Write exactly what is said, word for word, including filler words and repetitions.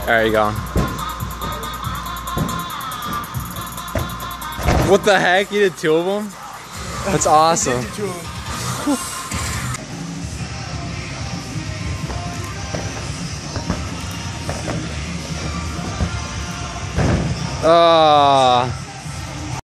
There you go. What the heck? You did two of them? That's awesome. Ah.